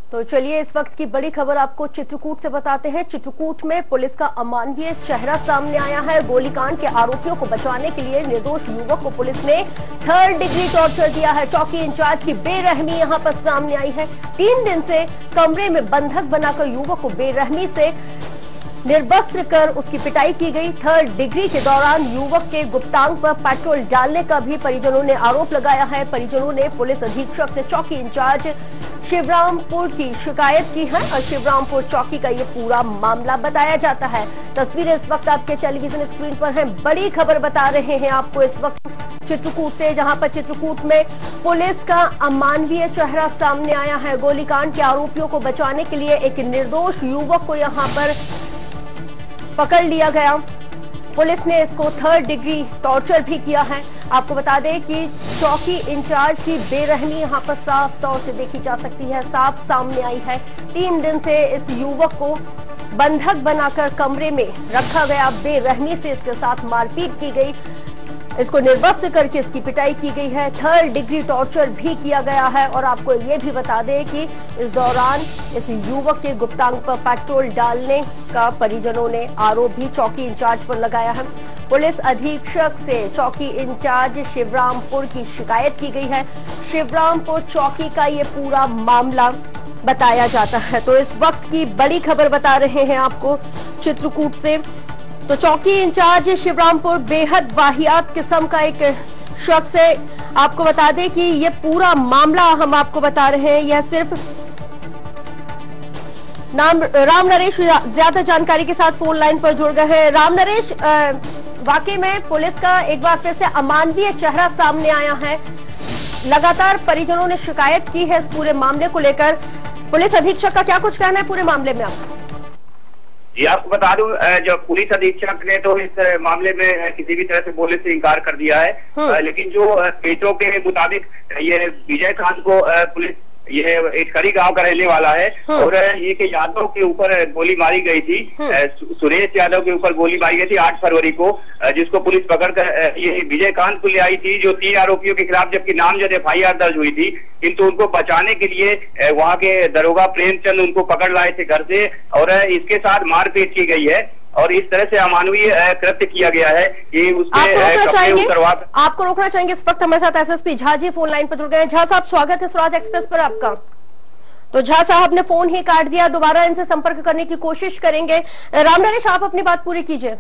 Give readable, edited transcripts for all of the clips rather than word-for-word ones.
तो चलिए इस वक्त की बड़ी खबर आपको चित्रकूट से बताते हैं। चित्रकूट में पुलिस का अमानवीय चेहरा सामने आया है। गोलीकांड के आरोपियों को बचाने के लिए निर्दोष युवक को पुलिस ने 3rd डिग्री टॉर्चर दिया है। चौकी इंचार्ज की बेरहमी यहां पर सामने आई है। 3 दिन से कमरे में बंधक बनाकर युवक को बेरहमी से निर्वस्त्र कर उसकी पिटाई की गई। 3rd डिग्री के दौरान युवक के गुप्तांग पर पेट्रोल डालने का भी परिजनों ने आरोप लगाया है। परिजनों ने पुलिस अधीक्षक से चौकी इंचार्ज शिवरामपुर की शिकायत की है और शिवरामपुर चौकी का ये पूरा मामला बताया जाता है। तस्वीरें इस वक्त आपके टेलीविजन स्क्रीन पर हैं। बड़ी खबर बता रहे हैं आपको इस वक्त चित्रकूट से, जहां पर चित्रकूट में पुलिस का अमानवीय चेहरा सामने आया है। गोलीकांड के आरोपियों को बचाने के लिए एक निर्दोष युवक को यहां पर पकड़ लिया गया। पुलिस ने इसको 3rd डिग्री टॉर्चर भी किया है। आपको बता दें कि चौकी इंचार्ज की बेरहमी यहां पर साफ तौर से देखी जा सकती है, साफ सामने आई है। 3 दिन से इस युवक को बंधक बनाकर कमरे में रखा गया। बेरहमी से इसके साथ मारपीट की गई, इसको निर्वस्त्र करके इसकी पिटाई की गई है। 3rd डिग्री टॉर्चर भी किया गया है। और आपको ये भी बता दें कि इस दौरान इस युवक के गुप्तांग पर पेट्रोल डालने का परिजनों ने आरोप भी चौकी इंचार्ज पर लगाया है। पुलिस अधीक्षक से चौकी इंचार्ज शिवरामपुर की शिकायत की गई है। शिवरामपुर चौकी का ये पूरा मामला बताया जाता है। तो इस वक्त की बड़ी खबर बता रहे हैं आपको चित्रकूट से। तो चौकी इंचार्ज शिवरामपुर बेहद वाहियात किस्म का एक शख्स है। आपको बता दें कि ये पूरा मामला हम आपको बता रहे हैं। यह सिर्फ राम नरेश ज्यादा जानकारी के साथ फोन लाइन पर जुड़ गए हैं। राम नरेश, वाकई में पुलिस का एक बार फिर से अमानवीय चेहरा सामने आया है। लगातार परिजनों ने शिकायत की है इस पूरे मामले को लेकर। पुलिस अधीक्षक का क्या कुछ कहना है पूरे मामले में आपका? जी, आपको बता दूं, जो पुलिस अधीक्षक ने तो इस मामले में किसी भी तरह से बोलने से इनकार कर दिया है। लेकिन जो पेटों के मुताबिक ये विजयकांत को पुलिस, ये इटखरी गांव का रहने वाला है और ये के यादव के ऊपर गोली मारी गई थी। सुरेश यादव के ऊपर गोली मारी गई थी 8 फरवरी को, जिसको पुलिस पकड़कर ये विजयकांत को ले आई थी, जो 3 आरोपियों के खिलाफ जबकि नामजद FIR दर्ज हुई थी। किंतु उनको बचाने के लिए वहां के दरोगा प्रेमचंद उनको पकड़ लाए थे घर से और इसके साथ मारपीट की गई है और इस तरह से अमानवीय कृत्य किया गया है कि उसके आपको रोकना चाहेंगे। इस वक्त हमारे साथ SSP Jha ji phone line पर जुड़ गए हैं। झा साहब, स्वागत है स्वराज एक्सप्रेस पर आपका। तो झा साहब ने फोन ही काट दिया, दोबारा इनसे संपर्क करने की कोशिश करेंगे। राम नरेश, आप अपनी बात पूरी कीजिए।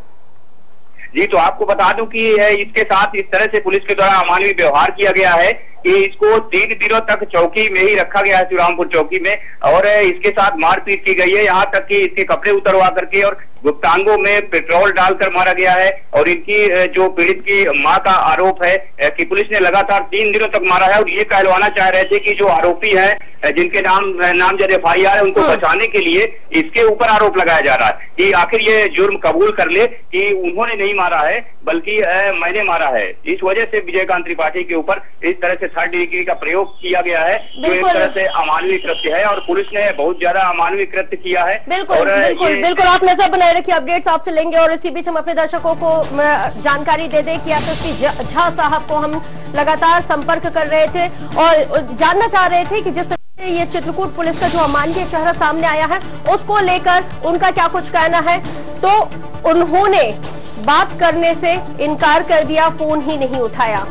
जी, तो आपको बता दूं कि इसके साथ इस तरह से पुलिस के द्वारा अमानवीय व्यवहार किया गया है कि इसको 3 दिनों तक चौकी में ही रखा गया है, शिवरामपुर चौकी में, और इसके साथ मारपीट की गई है। यहाँ तक कि इसके कपड़े उतरवा करके और गुप्तांगों में पेट्रोल डालकर मारा गया है। और इनकी जो पीड़ित की मां का आरोप है कि पुलिस ने लगातार 3 दिनों तक मारा है और ये कहलवाना चाह रहे थे कि जो आरोपी हैं जिनके नामजद FIR है उनको बचाने के लिए इसके ऊपर आरोप लगाया जा रहा है कि आखिर ये जुर्म कबूल कर ले कि उन्होंने नहीं मारा है बल्कि मैंने मारा है। इस वजह से विजयकांत त्रिपाठी के ऊपर इस तरह से 3rd डिग्री का प्रयोग किया गया है, जो एक तरह से अमानवीय कृत्य है और पुलिस ने बहुत ज्यादा अमानवीय कृत्य किया है। बिल्कुल आप नजर बनाए रखिए, अपडेट्स आपसे लेंगे। और इसी बीच हम अपने दर्शकों को जानकारी दे दें कि SSP झा साहब को हम लगातार संपर्क कर रहे थे और जानना चाह रहे थे कि जिस तरह से ये चित्रकूट पुलिस का जो अमानवीय चेहरा सामने आया है उसको लेकर उनका क्या कुछ कहना है। तो उन्होंने बात करने से इनकार कर दिया, फोन ही नहीं उठाया।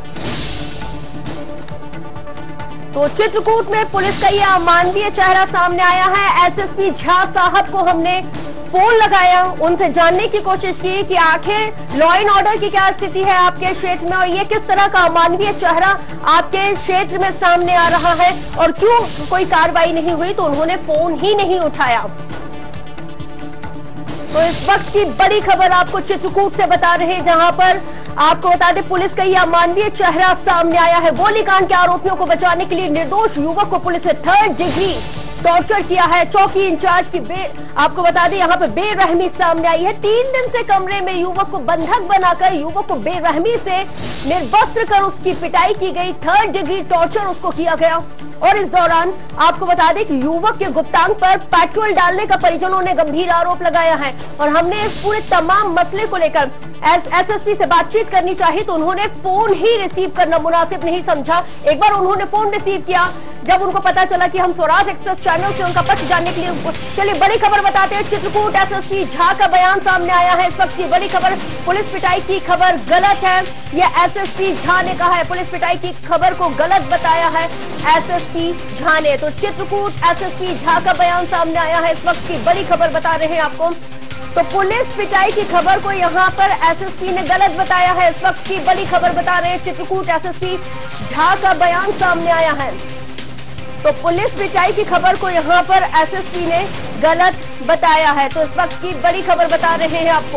तो चित्रकूट में पुलिस का यह अमानवीय चेहरा सामने आया है। SSP झा साहब को हमने फोन लगाया, उनसे जानने की कोशिश की कि आखिर लॉ एंड ऑर्डर की क्या स्थिति है आपके क्षेत्र में और ये किस तरह का अमानवीय चेहरा आपके क्षेत्र में सामने आ रहा है और क्यों कोई कार्रवाई नहीं हुई। तो उन्होंने फोन ही नहीं उठाया। तो इस वक्त की बड़ी खबर आपको चित्रकूट से बता रहे हैं, जहां पर आपको बता दें पुलिस का यह अमानवीय चेहरा सामने आया है। गोलीकांड के आरोपियों को बचाने के लिए निर्दोष युवक को पुलिस ने 3rd डिग्री टॉर्चर किया है। चौकी इंचार्ज की आपको बता दें यहाँ पे बेरहमी सामने आई है। 3 दिन से कमरे में युवक को बंधक बनाकर युवक को बेरहमी से निर्वस्त्र कर उसकी पिटाई की गई। 3rd डिग्री टॉर्चर उसको किया गया। और इस दौरान आपको बता दें कि युवक के गुप्तांग पर पेट्रोल डालने का परिजनों ने गंभीर आरोप लगाया है। और हमने इस पूरे तमाम मसले को लेकर SSP से बातचीत करनी चाहिए तो उन्होंने फोन ही रिसीव करना मुनासिब नहीं समझा। एक बार उन्होंने फोन रिसीव किया जब उनको पता चला कि हम स्वराज एक्सप्रेस चैनल से उनका पक्ष जानने के लिए। चलिए बड़ी खबर बताते हैं, चित्रकूट एसएसपी झा का बयान सामने आया है। इस वक्त की बड़ी खबर, पुलिस पिटाई की खबर गलत है, यह एसएसपी झा ने कहा है। पुलिस पिटाई की खबर को गलत बताया है एसएसपी झा ने। तो चित्रकूट एसएसपी झा का बयान सामने आया है, इस वक्त की बड़ी खबर बता रहे हैं आपको। तो पुलिस पिटाई की खबर को यहां पर एसएसपी ने गलत बताया है, इस वक्त की बड़ी खबर बता रहे हैं। चित्रकूट एसएसपी झा का बयान सामने आया है। तो पुलिस पिटाई की खबर को यहां पर एसएसपी ने गलत बताया है। तो इस वक्त की बड़ी खबर बता रहे हैं आपको।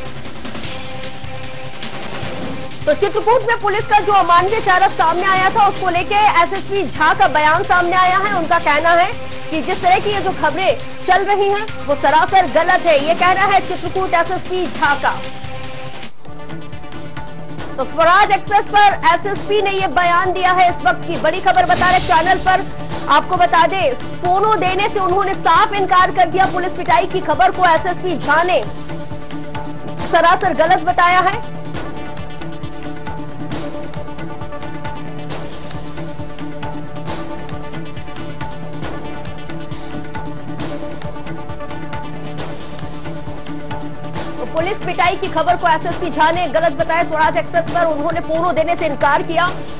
तो चित्रकूट में पुलिस का जो अमानवीय चेहरा सामने आया था, उसको लेके एसएसपी झा का बयान सामने आया है। उनका कहना है कि जिस तरह की ये जो खबरें चल रही हैं वो सरासर गलत है, ये कहना है चित्रकूट एसएसपी झा का। तो स्वराज एक्सप्रेस पर एसएसपी ने ये बयान दिया है, इस वक्त की बड़ी खबर बता रहे चैनल पर। आपको बता दें, फोनो देने से उन्होंने साफ इनकार कर दिया। पुलिस पिटाई की खबर को एसएसपी झा ने सरासर गलत बताया है। पुलिस पिटाई की खबर को एसएसपी झा ने गलत बताया। स्वराज एक्सप्रेस पर उन्होंने फोनो देने से इनकार किया।